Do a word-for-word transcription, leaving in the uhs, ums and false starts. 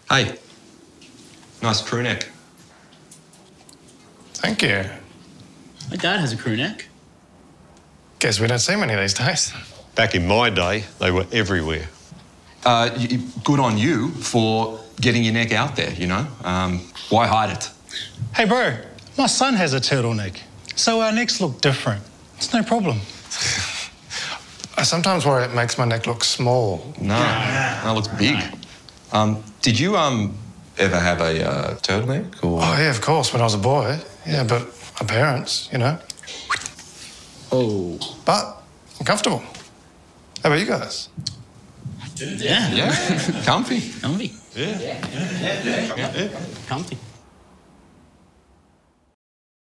Hey, nice crew neck. Thank you. My dad has a crew neck. Guess we don't see many these days. Back in my day, they were everywhere. Uh, y- good on you for getting your neck out there, you know? Um, why hide it? Hey, bro, my son has a turtleneck, so our necks look different. It's no problem. I sometimes worry it makes my neck look small. No, that looks big. Um, did you um, ever have a uh, turtleneck? Or... Oh, yeah, of course, when I was a boy. Yeah, but my parents, you know. Oh. But I'm comfortable. How about you guys? Yeah. Yeah, comfy. Comfy. Yeah. Yeah. yeah. yeah. yeah. Comfy.